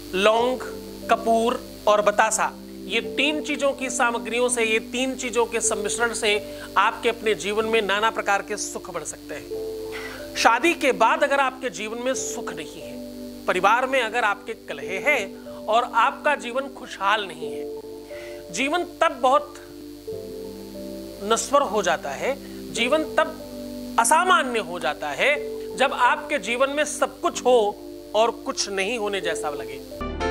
लौंग, कपूर और बतासा, ये तीन चीजों की सामग्रियों से, ये तीन चीजों के सम्मिश्रण से आपके अपने जीवन में नाना प्रकार के सुख बढ़ सकते हैं। शादी के बाद अगर आपके जीवन में सुख नहीं है, परिवार में अगर आपके कलह है और आपका जीवन खुशहाल नहीं है, जीवन तब बहुत नश्वर हो जाता है, जीवन तब असामान्य हो जाता है जब आपके जीवन में सब कुछ हो और कुछ नहीं होने जैसा लगे।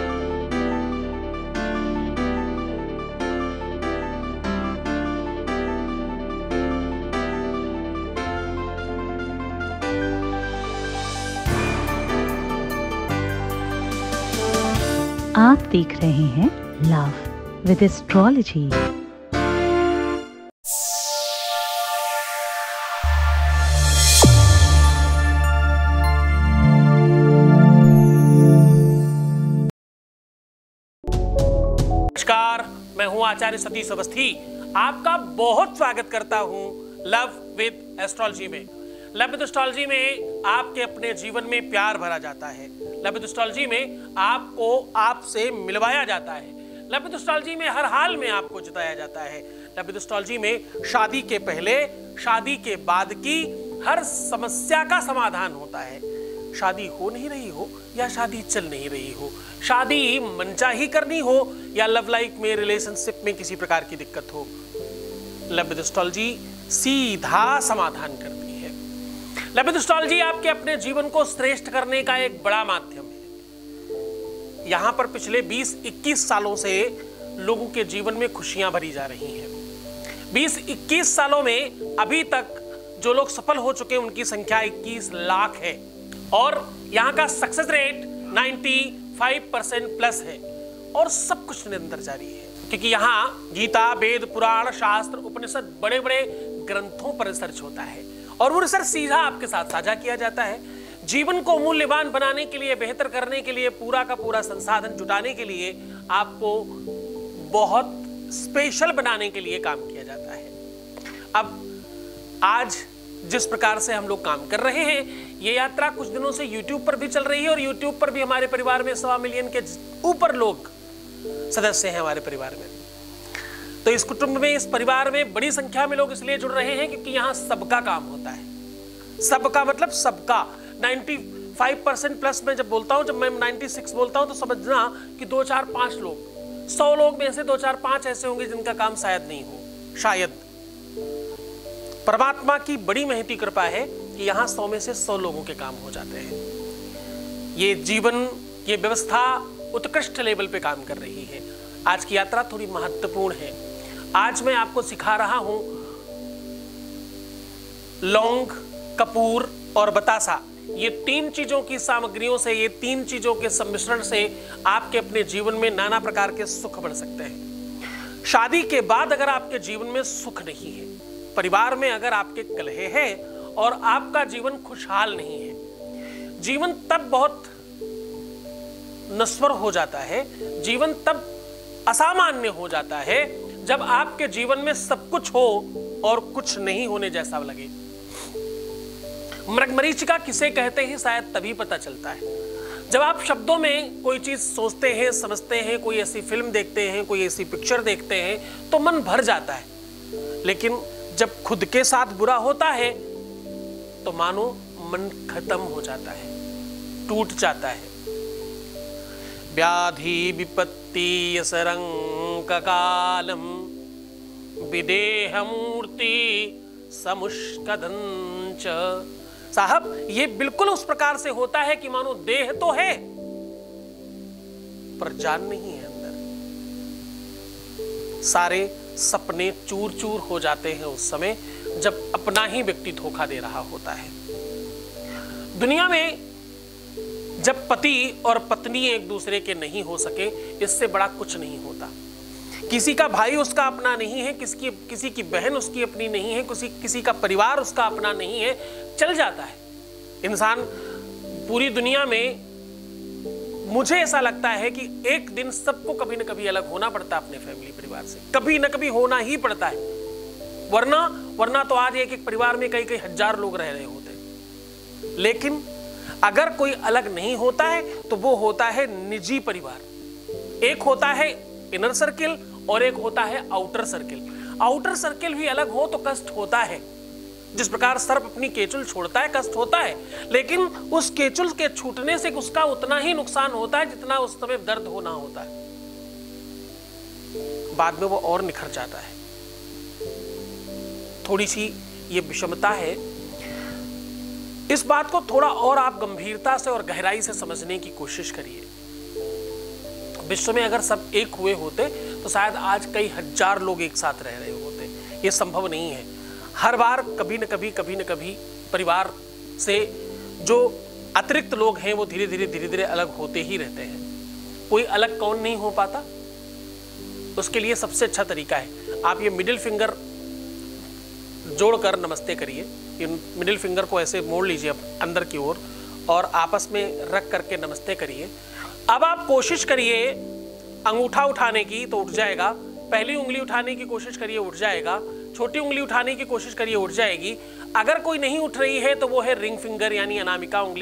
आप देख रहे हैं लव विद एस्ट्रोलॉजी। नमस्कार, मैं हूं आचार्य सतीश अवस्थी। आपका बहुत स्वागत करता हूं लव विद एस्ट्रोलॉजी में। लव विद एस्ट्रोलॉजी में आपके अपने जीवन में प्यार भरा जाता है। लव विद एस्ट्रोलॉजी में आपको आपसे मिलवाया जाता है। लव विद एस्ट्रोलॉजी में हर हाल में आपको जिताया जाता है। लव विद एस्ट्रोलॉजी में शादी के पहले, शादी के बाद की हर समस्या का समाधान होता है। शादी हो नहीं रही हो या शादी चल नहीं रही हो, शादी मनचाही करनी हो या लव लाइफ में, रिलेशनशिप में किसी प्रकार की दिक्कत हो, लव विद एस्ट्रोलॉजी सीधा समाधान करती है। लव विद एस्ट्रोलॉजी आपके अपने जीवन को श्रेष्ठ करने का एक बड़ा माध्यम है। यहां पर पिछले 20-21 सालों से लोगों के जीवन में खुशियां भरी जा रही हैं। 20-21 सालों में अभी तक जो लोग सफल हो चुके हैं उनकी संख्या 21 लाख है और यहां का सक्सेस रेट 95% प्लस है और सब कुछ निरंतर जारी है, क्योंकि यहां गीता, वेद, पुराण, शास्त्र, उपनिषद, बड़े बड़े ग्रंथों पर रिसर्च होता है और वो रिसर्च सीधा आपके साथ साझा किया जाता है। जीवन को मूल्यवान बनाने के लिए, बेहतर करने के लिए, पूरा का पूरा संसाधन जुटाने के लिए, आपको बहुत स्पेशल बनाने के लिए काम किया जाता है। अब आज जिस प्रकार से हम लोग काम कर रहे हैं, ये यात्रा कुछ दिनों से YouTube पर भी चल रही है और YouTube पर भी हमारे परिवार में 1.25 मिलियन के ऊपर लोग सदस्य हैं हमारे परिवार में। तो इस कुटुंब में, इस परिवार में बड़ी संख्या में लोग इसलिए जुड़ रहे हैं क्योंकि यहाँ सबका काम होता है। सबका मतलब सबका। 95% प्लस में जब बोलता हूँ, जब मैं 96 बोलता हूँ तो समझना कि 2, 4, 5 लोग, 100 लोग में से 2, 4, 5 ऐसे होंगे जिनका काम शायद नहीं हो। शायद परमात्मा की बड़ी महती कृपा है कि यहाँ 100 में से 100 लोगों के काम हो जाते हैं। ये जीवन, ये व्यवस्था उत्कृष्ट लेवल पे काम कर रही है। आज की यात्रा थोड़ी महत्वपूर्ण है। आज मैं आपको सिखा रहा हूं लौंग, कपूर और बतासा, ये तीन चीजों की सामग्रियों से, ये तीन चीजों के सम्मिश्रण से आपके अपने जीवन में नाना प्रकार के सुख बढ़ सकते हैं। शादी के बाद अगर आपके जीवन में सुख नहीं है, परिवार में अगर आपके कलह है और आपका जीवन खुशहाल नहीं है, जीवन तब बहुत नश्वर हो जाता है, जीवन तब असामान्य हो जाता है जब आपके जीवन में सब कुछ हो और कुछ नहीं होने जैसा लगे। मृगमरीचिका किसे कहते हैं शायद तभी पता चलता है जब आप शब्दों में कोई चीज सोचते हैं, समझते हैं, कोई ऐसी फिल्म देखते हैं, कोई ऐसी पिक्चर देखते हैं तो मन भर जाता है। लेकिन जब खुद के साथ बुरा होता है तो मानो मन खत्म हो जाता है, टूट जाता है। व्याधि विपत्ति असरंक कालम विदेह मूर्ति समुष्कदंच। साहब, ये बिल्कुल उस प्रकार से होता है कि मानो देह तो है पर जान नहीं है अंदर। सारे सपने चूर चूर हो जाते हैं उस समय जब अपना ही व्यक्ति धोखा दे रहा होता है। दुनिया में जब पति और पत्नी एक दूसरे के नहीं हो सके, इससे बड़ा कुछ नहीं होता। किसी का भाई उसका अपना नहीं है, किसी की बहन उसकी अपनी नहीं है, किसी का परिवार उसका अपना नहीं है, चल जाता है इंसान। पूरी दुनिया में मुझे ऐसा लगता है कि एक दिन सबको कभी न कभी अलग होना पड़ता है अपने फैमिली परिवार से, कभी न कभी होना ही पड़ता है। वरना तो आज एक एक परिवार में कई कई हजार लोग रह रहे होते। लेकिन अगर कोई अलग नहीं होता है तो वो होता है निजी परिवार। एक होता है इनर सर्किल और एक होता है आउटर सर्किल। आउटर सर्किल भी अलग हो तो कष्ट होता है। जिस प्रकार सर्प अपनी केचुल छोड़ता है कष्ट होता है, लेकिन उस केचुल के छूटने से उसका उतना ही नुकसान होता है जितना उस समय दर्द होना होता है। बाद में वो और निखर जाता है। थोड़ी सी ये विषमता है। इस बात को थोड़ा और आप गंभीरता से और गहराई से समझने की कोशिश करिए। विश्व में अगर सब एक हुए होते तो शायद आज कई हजार लोग एक साथ रह रहे होते। ये संभव नहीं है। हर बार कभी न कभी परिवार से जो अतिरिक्त लोग हैं वो धीरे धीरे अलग होते ही रहते हैं। कोई अलग कौन नहीं हो पाता? उसके लिए सबसे अच्छा तरीका है आप ये मिडिल फिंगर जोड़कर नमस्ते करिए। ये मिडिल फिंगर को ऐसे मोड़ लीजिए अंदर की ओर और आपस में रख करके नमस्ते करिए। अब आप कोशिश करिए अंगूठा उठाने की तो उठ जाएगा, पहली उंगली उठाने की कोशिश करिए उठ जाएगा, छोटी उंगली उठाने की कोशिश करिए उठ जाएगी। अगर कोई नहीं उठ रही है तो वो है रिंग फिंगर यानी अनामिका उंगली,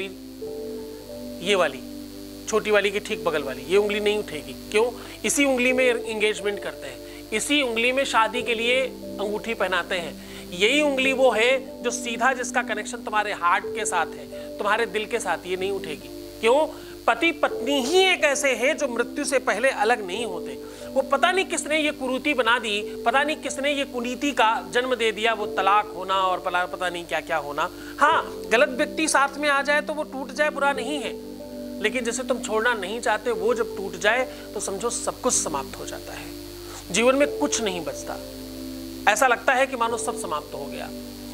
ये वाली छोटी वाली की ठीक बगल वाली। ये उंगली नहीं उठेगी। क्यों? इसी उंगली में एंगेजमेंट करते हैं, इसी उंगली में शादी के लिए अंगूठी पहनाते हैं। यही उंगली वो है जो सीधा जिसका कनेक्शन तुम्हारे हार्ट के साथ है, तुम्हारे दिल के साथ। ये नहीं उठेगी। क्यों? पति पत्नी ही एक ऐसे हैं जो मृत्यु से पहले अलग नहीं होते। वो पता नहीं किसने ये कुरीति बना दी, पता नहीं किसने ये कुनीति का जन्म दे दिया, वो तलाक होना और पता नहीं क्या क्या होना। हाँ, गलत व्यक्ति साथ में आ जाए तो वो टूट जाए बुरा नहीं है, लेकिन जैसे तुम छोड़ना नहीं चाहते वो जब टूट जाए तो समझो सब कुछ समाप्त हो जाता है। जीवन में कुछ नहीं बचता। ऐसा लगता है कि मानो सब समाप्त हो गया।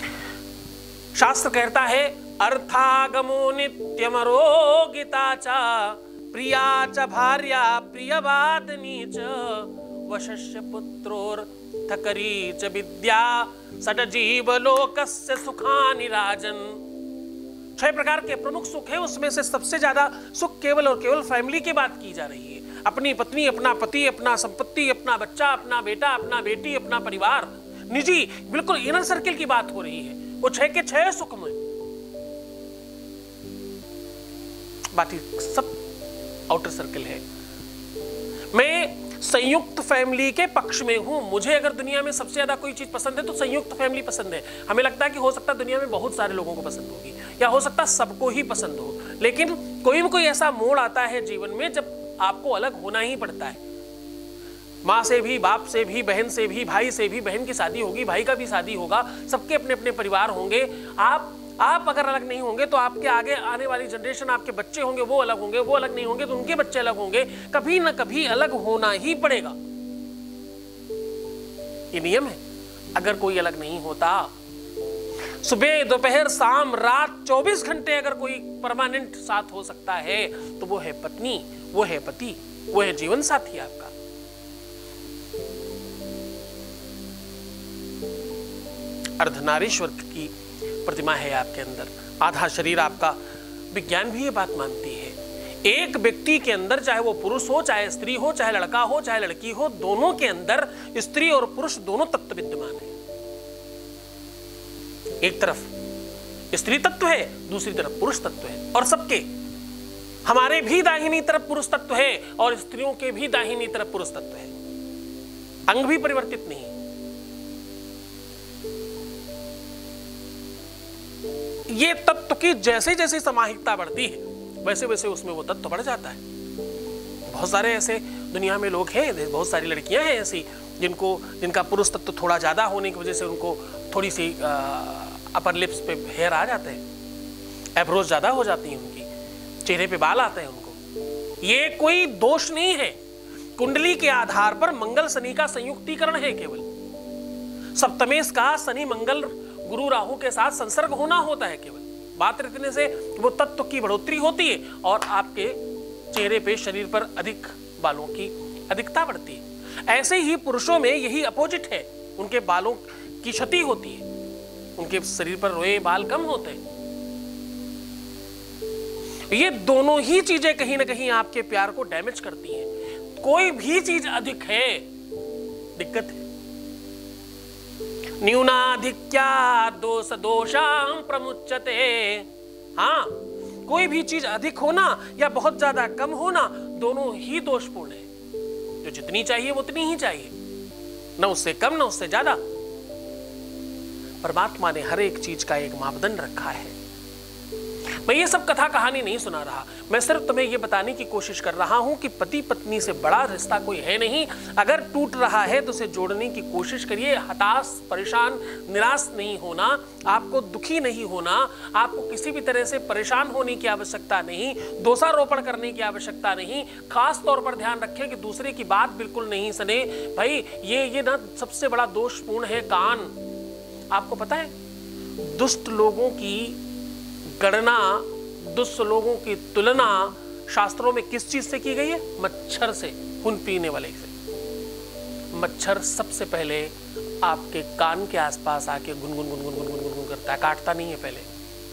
शास्त्र कहता है अर्थागमो नित्यमरोगिता च प्रिया च भार्या प्रियवादिनी च वशस्य पुत्रोर्थकरी च विद्या सटजीव लोकस्य सुखानि राजन। 6 प्रकार के प्रमुख सुख है, उसमें से सबसे ज्यादा सुख केवल और केवल फैमिली की बात की जा रही है। अपनी पत्नी, अपना पति, अपना संपत्ति, अपना बच्चा, अपना बेटा, अपना बेटी, अपना परिवार, निजी बिल्कुल इनर सर्किल की बात हो रही है। वो 6 के 6 सुख में, बाकी सब आउटर सर्किल है। मैं संयुक्त फैमिली के पक्ष में हूं। मुझे अगर दुनिया में सबसे ज्यादा कोई चीज पसंद है तो संयुक्त फैमिली पसंद है। हमें लगता है कि हो सकता है दुनिया में बहुत सारे लोगों को पसंद होगी या हो सकता है सबको ही पसंद हो, लेकिन कोई न कोई ऐसा मोड़ आता है जीवन में जब आपको अलग होना ही पड़ता है। माँ से भी, बाप से भी, बहन से भी, भाई से भी। बहन की शादी होगी, भाई का भी शादी होगा, सबके अपने अपने परिवार होंगे। आप अगर अलग नहीं होंगे तो आपके आगे आने वाली जनरेशन, आपके बच्चे होंगे वो अलग होंगे, वो अलग नहीं होंगे तो उनके बच्चे अलग होंगे। कभी ना कभी अलग होना ही पड़ेगा। ये नियम है। अगर कोई अलग नहीं होता, सुबह दोपहर शाम रात 24 घंटे अगर कोई परमानेंट साथ हो सकता है तो वो है पत्नी, वो है पति, वो है जीवन साथी आपका। अर्धनारीश्वर की प्रतिमा है आपके अंदर, आधा शरीर आपका। विज्ञान भी ये बात मानती है। एक व्यक्ति के अंदर, चाहे वो पुरुष हो, चाहे स्त्री हो, चाहे लड़का हो, चाहे लड़की हो, दोनों के अंदर स्त्री और पुरुष दोनों तत्व विद्यमान है। एक तरफ स्त्री तत्व है, दूसरी तरफ पुरुष तत्व है। और सबके, हमारे भी दाहिनी तरफ पुरुष तत्व है और स्त्रियों के भी दाहिनी तरफ पुरुष तत्व है। अंग भी परिवर्तित नहीं। ये तत्व की जैसे जैसे समाहिकता बढ़ती है वैसे वैसे उसमें वो तत्व बढ़ जाता है। बहुत सारे ऐसे दुनिया में लोग हैं, बहुत सारी लड़कियां हैं ऐसी जिनका पुरुष तत्व थोड़ा ज्यादा होने की वजह से उनको थोड़ी सी अपर लिप्स पे हेयर आ जाते हैं, एब्रोज ज्यादा हो जाती हैं उनकी, चेहरे पे बाल आते हैं उनको। ये कोई दोष नहीं है। कुंडली के आधार पर मंगल शनि का संयुक्तीकरण है। केवल सप्तमेश का शनि मंगल गुरु राहु के साथ संसर्ग होना होता है। केवल बात रखने से वो तत्व की बढ़ोतरी होती है और आपके चेहरे पे, शरीर पर अधिक बालों की अधिकता बढ़ती है। ऐसे ही पुरुषों में यही अपोजिट है। उनके बालों की क्षति होती है, उनके शरीर पर रोए बाल कम होते हैं। ये दोनों ही चीजें कहीं ना कहीं आपके प्यार को डैमेज करती हैं। कोई भी चीज अधिक है, दिक्कत है। न्यूनाधिक्या दोष दोषां प्रमुच्यते। हाँ, कोई भी चीज अधिक होना या बहुत ज्यादा कम होना दोनों ही दोषपूर्ण है। जो जितनी चाहिए वो उतनी ही चाहिए, न उससे कम न उससे ज्यादा। परमात्मा ने हर एक चीज का एक मापदंड रखा है। मैं ये सब कथा कहानी नहीं सुना रहा, मैं सिर्फ तुम्हें ये बताने की कोशिश कर रहा हूं कि पति पत्नी से बड़ा रिश्ता कोई है नहीं। अगर टूट रहा है तो उसे जोड़ने की कोशिश करिए। हताश, परेशान, निराश नहीं होना, आपको दुखी नहीं होना, आपको किसी भी तरह से परेशान होने की आवश्यकता नहीं, दोषारोपण करने की आवश्यकता नहीं। खास तौर पर ध्यान रखें कि दूसरे की बात बिल्कुल नहीं सुने। भाई ये ना सबसे बड़ा दोषपूर्ण है कान। आपको पता है दुष्ट लोगों की गणना, दुष्ट लोगों की तुलना शास्त्रों में किस चीज से की गई है? मच्छर से, खून पीने वाले से। मच्छर सबसे पहले आपके कान के आसपास आके गुनगुन गुनगुन गुनगुन गुनगुन करता है, काटता नहीं है। पहले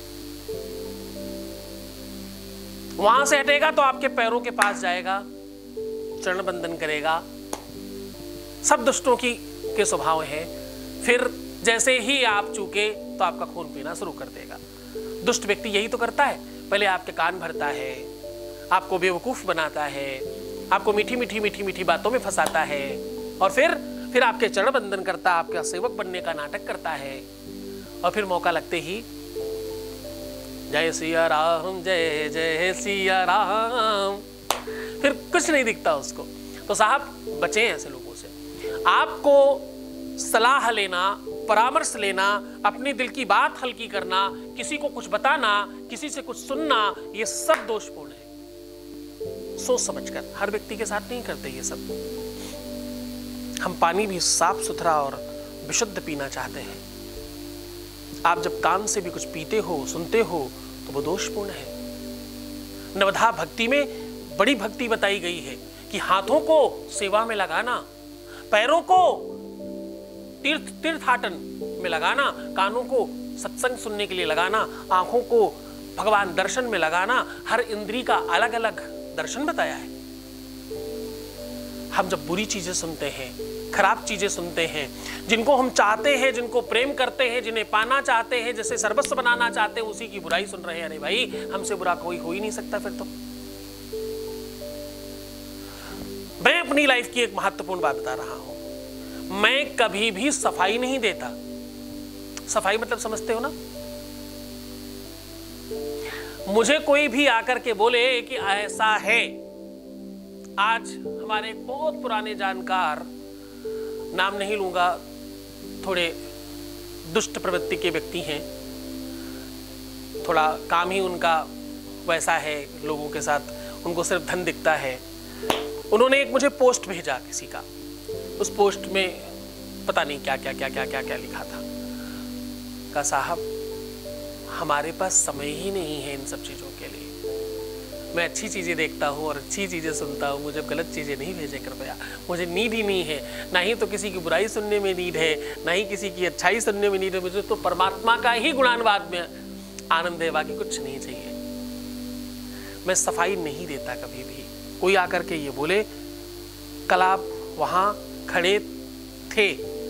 वहां से हटेगा तो आपके पैरों के पास जाएगा, चरण बंधन करेगा। सब दुष्टों के स्वभाव है। फिर जैसे ही आप चूके तो आपका खून पीना शुरू कर देगा। दुष्ट व्यक्ति यही तो करता है, पहले आपके कान भरता है, आपको बेवकूफ बनाता है, आपको मीठी मीठी मीठी मीठी बातों में फंसाता है, और फिर आपके चरण बंधन करता, आपका सेवक बनने का नाटक करता है, और फिर मौका लगते ही जय सिया राम, जय जय सिया राम, फिर कुछ नहीं दिखता उसको। तो साहब बचें ऐसे लोगों से। आपको सलाह लेना, परामर्श लेना, अपने दिल की बात हल्की करना, किसी को कुछ बताना, किसी से कुछ सुनना, ये सब दोषपूर्ण है। सोच समझकर, हर व्यक्ति के साथ नहीं करते ये सब। हम पानी भी साफ सुथरा और विशुद्ध पीना चाहते हैं। आप जब कान से भी कुछ पीते हो, सुनते हो, तो वो दोषपूर्ण है। नवधा भक्ति में बड़ी भक्ति बताई गई है कि हाथों को सेवा में लगाना, पैरों को तीर्थाटन में लगाना, कानों को सत्संग सुनने के लिए लगाना, आंखों को भगवान दर्शन में लगाना, हर इंद्री का अलग अलग दर्शन बताया है। हम जब बुरी चीजें सुनते हैं, खराब चीजें सुनते हैं, जिनको हम चाहते हैं, जिनको प्रेम करते हैं, जिन्हें पाना चाहते हैं, जिसे सर्वस्व बनाना चाहते हैं, उसी की बुराई सुन रहे हैं। अरे भाई, हमसे बुरा कोई हो ही नहीं सकता फिर तो। मैं अपनी लाइफ की एक महत्वपूर्ण बात बता रहा हूं। मैं कभी भी सफाई नहीं देता। सफाई मतलब समझते हो ना? मुझे कोई भी आकर के बोले कि ऐसा है। आज हमारे एक बहुत पुराने जानकार, नाम नहीं लूंगा, थोड़े दुष्ट प्रवृत्ति के व्यक्ति हैं, थोड़ा काम ही उनका वैसा है, लोगों के साथ उनको सिर्फ धन दिखता है। उन्होंने एक मुझे पोस्ट भेजा किसी का। उस पोस्ट में पता नहीं क्या क्या क्या क्या क्या क्या लिखा था। कहा साहब हमारे पास समय ही नहीं है इन सब चीज़ों के लिए। मैं अच्छी चीज़ें देखता हूँ और अच्छी चीज़ें सुनता हूँ, मुझे गलत चीज़ें नहीं भेजे कृपया। मुझे नीड ही नहीं है, ना ही तो किसी की बुराई सुनने में नीड है, ना ही किसी की अच्छाई सुनने में नीड है। मुझे तो परमात्मा का ही गुणानुवाद में आनंद है, बाकी कुछ नहीं चाहिए। मैं सफाई नहीं देता कभी भी। कोई आकर के ये बोले कल आप वहाँ खड़े थे,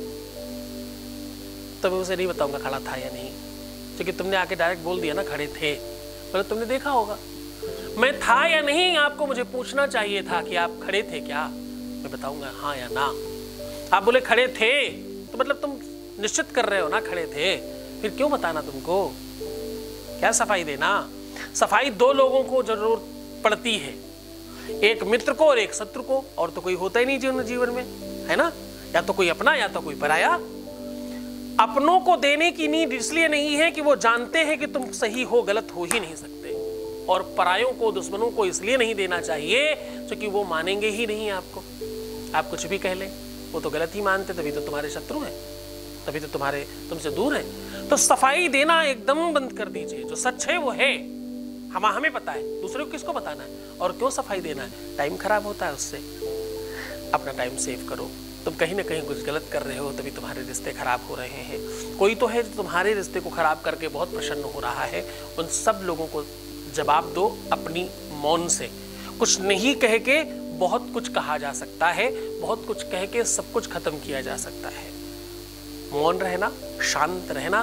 तो मैं उसे नहीं बताऊंगा खड़ा था या नहीं, क्योंकि तुमने आके डायरेक्ट बोल दिया ना खड़े थे, मतलब तुमने देखा होगा। मैं था या नहीं आपको मुझे पूछना चाहिए था कि आप खड़े थे क्या, मैं बताऊंगा हाँ या ना। आप बोले खड़े थे तो मतलब तुम निश्चित कर रहे हो ना खड़े थे, फिर क्यों बताना तुमको? क्या सफाई देना? सफाई दो लोगों को जरूर पड़ती है, एक मित्र को और एक शत्रु को, और तो कोई होता ही नहीं जीवन में, है ना? या तो कोई अपना या तो कोई पराया। अपनों को देने की नीड इसलिए नहीं है कि वो जानते हैं कि तुम सही हो, गलत हो ही नहीं सकते, और परायों को, दुश्मनों को इसलिए नहीं देना चाहिए क्योंकि वो मानेंगे ही नहीं आपको। आप कुछ भी कह लें, वो तो गलत ही मानते, तभी तो तुम्हारे शत्रु हैं, तभी तो तुमसे दूर हैं। तो सफाई देना एकदम बंद कर दीजिए। जो सच है वो है, हमें पता है, दूसरे को किसको बताना है और क्यों सफाई देना है? टाइम खराब होता है उससे। अपना टाइम सेव करो। तुम कहीं ना कहीं कुछ गलत कर रहे हो, तभी तुम्हारे रिश्ते खराब हो रहे हैं। कोई तो है जो तुम्हारे रिश्ते को खराब करके बहुत प्रसन्न हो रहा है। उन सब लोगों को जवाब दो अपनी मौन से। कुछ नहीं कह के बहुत कुछ कहा जा सकता है, बहुत कुछ कह के सब कुछ खत्म किया जा सकता है। मौन रहना, शांत रहना,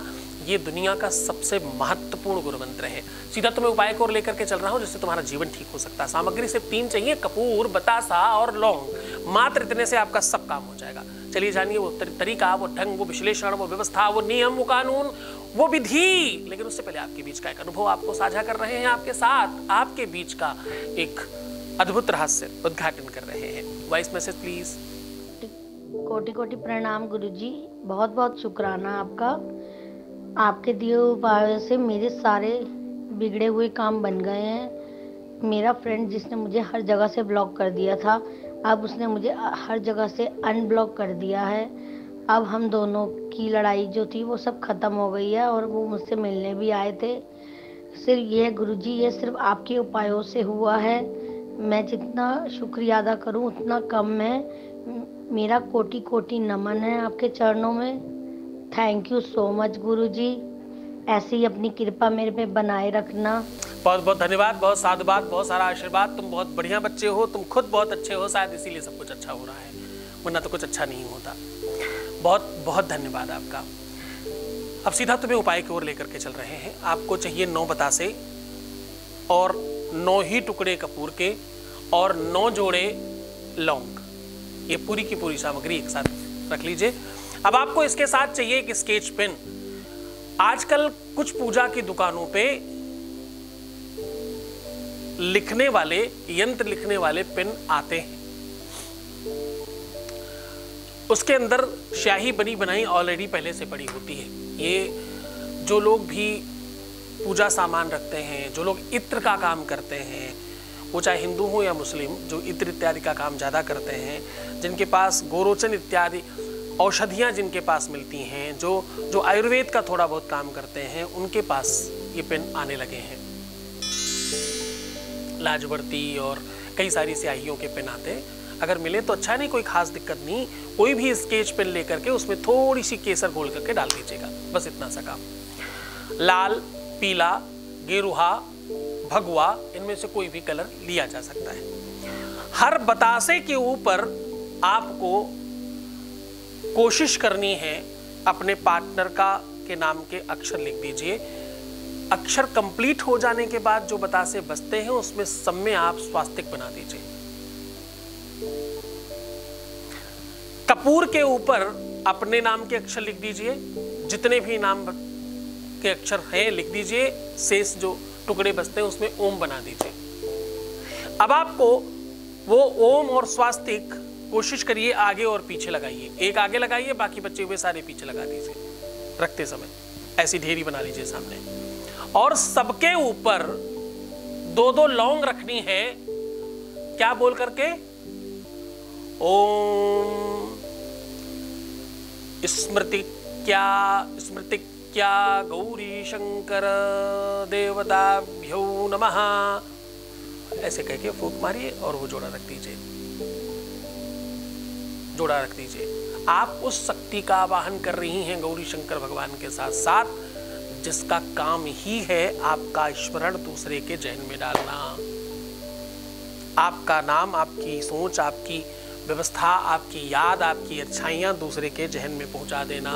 ये दुनिया का सबसे महत्वपूर्ण गुरु मंत्र है। सीधा तुम्हें उपाय को लेकर के चल रहा हूं जिससे तुम्हारा जीवन ठीक हो सकता है। सामग्री सिर्फ 3 चाहिए, कपूर, बतासा और लौंग। मात्र इतने से आपका सब काम हो जाएगा। चलिए जानिए वो तरीका, वो ढंग, वो विश्लेषण, वो व्यवस्था, वो नियम, वो कानून, वो विधि। लेकिन उससे पहले आपके बीच का एक अनुभव आपको साझा कर रहे हैं, आपके साथ आपके बीच का एक अद्भुत रहस्य उद्घाटन कर रहे हैं। Voice message please. कोटि कोटि प्रणाम गुरुजी, बहुत बहुत शुक्राना आपका। आपके दिए उपायों से मेरे सारे बिगड़े हुए काम बन गए हैं। मेरा फ्रेंड जिसने मुझे हर जगह से ब्लॉक कर दिया था, अब उसने मुझे हर जगह से अनब्लॉक कर दिया है। अब हम दोनों की लड़ाई जो थी वो सब ख़त्म हो गई है और वो मुझसे मिलने भी आए थे। सिर्फ ये गुरुजी, ये सिर्फ आपके उपायों से हुआ है। मैं जितना शुक्रिया अदा करूं उतना कम है। मेरा कोटि कोटि नमन है आपके चरणों में। Thank you so much guruji, ऐसे ही अपनी कृपा मेरे पे बनाए रखना। बहुत बहुत धन्यवाद, बहुत साधुवाद, बहुत सारा आशीर्वाद। तुम बहुत बढ़िया बच्चे हो, तुम खुद बहुत अच्छे हो, शायद इसीलिए सब कुछ अच्छा हो रहा है, वरना तो कुछ अच्छा नहीं होता। बहुत बहुत धन्यवाद आपका। अब सीधा तुम्हें उपाय की ओर लेकर के चल रहे हैं। आपको चाहिए 9 बतासे और 9 ही टुकड़े कपूर के और 9 जोड़े लौंग। ये पूरी की पूरी सामग्री एक साथ रख लीजिए। अब आपको इसके साथ चाहिए एक स्केच पेन। आजकल कुछ पूजा की दुकानों पे लिखने वाले, यंत्र लिखने वाले पेन आते हैं। उसके अंदर स्याही बनी बनाई ऑलरेडी पहले से पड़ी होती है। ये जो लोग भी पूजा सामान रखते हैं, जो लोग इत्र का काम करते हैं, वो चाहे हिंदू हो या मुस्लिम, जो इत्र इत्यादि का काम ज़्यादा करते हैं, जिनके पास गोरोचन इत्यादि औषधियाँ जिनके पास मिलती हैं, जो आयुर्वेद का थोड़ा बहुत काम करते हैं, उनके पास ये पेन आने लगे हैं। लाजवर्ती और कई सारी स्याहियों के पेन आते हैं। अगर मिले तो अच्छा, नहीं कोई खास दिक्कत नहीं। कोई भी स्केच पेन लेकर के उसमें थोड़ी सी केसर घोल करके डाल दीजिएगा, बस इतना सा काम। लाल, पीला, गेरुहा, भगवा, इनमें से कोई भी कलर लिया जा सकता है। हर बतासे के ऊपर आपको कोशिश करनी है अपने पार्टनर के नाम के अक्षर लिख दीजिए। अक्षर कंप्लीट हो जाने के बाद जो बतासे बचते हैं उसमें सब में आप स्वास्तिक बना दीजिए। कपूर के ऊपर अपने नाम के अक्षर लिख दीजिए, जितने भी नाम के अक्षर हैं लिख दीजिए। शेष जो टुकड़े बचते हैं उसमें ओम बना दीजिए। अब आपको वो ओम और स्वास्तिक कोशिश करिए आगे और पीछे लगाइए। एक आगे लगाइए, बाकी बचे हुए सारे पीछे लगा दीजिए रखते समय। ऐसी ढेरी बना लीजिए सामने, और सबके ऊपर 2-2 लौंग रखनी है। क्या बोल करके? ओम स्मृति क्या गौरी शंकर देवताभ्यो नमः, ऐसे कह के फूंक मारिए और वो जोड़ा रख दीजिए। आप उस शक्ति का आवाहन कर रही हैं गौरी शंकर भगवान के साथ साथ, जिसका काम ही है आपका स्मरण दूसरे के जहन में डालना। आपका नाम, आपकी सोच, आपकी व्यवस्था, आपकी याद, आपकी अच्छाइयां दूसरे के जहन में पहुंचा देना।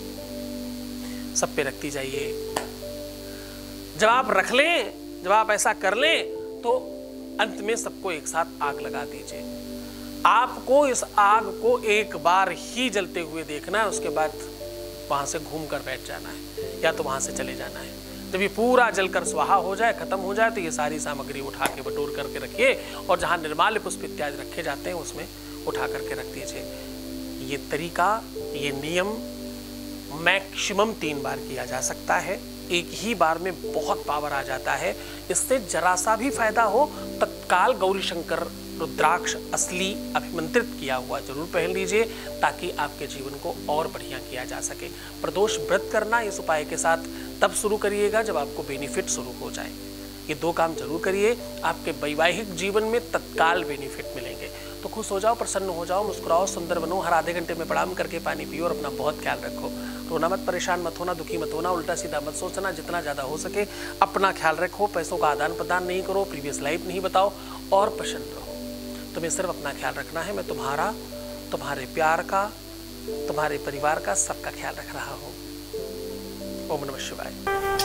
सब पे रखती जाइए। जब आप रख लें, जब आप ऐसा कर लें, तो अंत में सबको एक साथ आग लगा दीजिए। आपको इस आग को एक बार ही जलते हुए देखना है, उसके बाद वहां से घूम कर बैठ जाना है या तो वहां से चले जाना है। जब ये पूरा जलकर स्वाहा हो जाए, खत्म हो जाए, तो ये सारी सामग्री उठा के बटोर करके रखिए और जहां निर्माल्य पुष्प इत्यादि रखे जाते हैं उसमें उठा करके रख दीजिए। ये तरीका, ये नियम मैक्सिमम 3 बार किया जा सकता है। एक ही बार में बहुत पावर आ जाता है। इससे जरा सा भी फायदा हो, तत्काल गौरी शंकर रुद्राक्ष असली अभिमंत्रित किया हुआ जरूर पहन लीजिए, ताकि आपके जीवन को और बढ़िया किया जा सके। प्रदोष व्रत करना इस उपाय के साथ तब शुरू करिएगा जब आपको बेनिफिट शुरू हो जाए। ये 2 काम जरूर करिए, आपके वैवाहिक जीवन में तत्काल बेनिफिट मिलेंगे। तो खुश हो जाओ, प्रसन्न हो जाओ, मुस्कुराओ, सुंदर बनो। हर आधे घंटे में प्रणाम करके पानी पियो और अपना बहुत ख्याल रखो। रोना मत, परेशान मत होना, दुखी मत होना, उल्टा सीधा मत सोचना। जितना ज़्यादा हो सके अपना ख्याल रखो। पैसों का आदान प्रदान नहीं करो, प्रीवियस लाइफ नहीं बताओ और प्रसन्न रहो। तुम्हें सिर्फ अपना ख्याल रखना है। मैं तुम्हारा, तुम्हारे प्यार का, तुम्हारे परिवार का, सबका ख्याल रख रहा हूँ। ओम नमः शिवाय।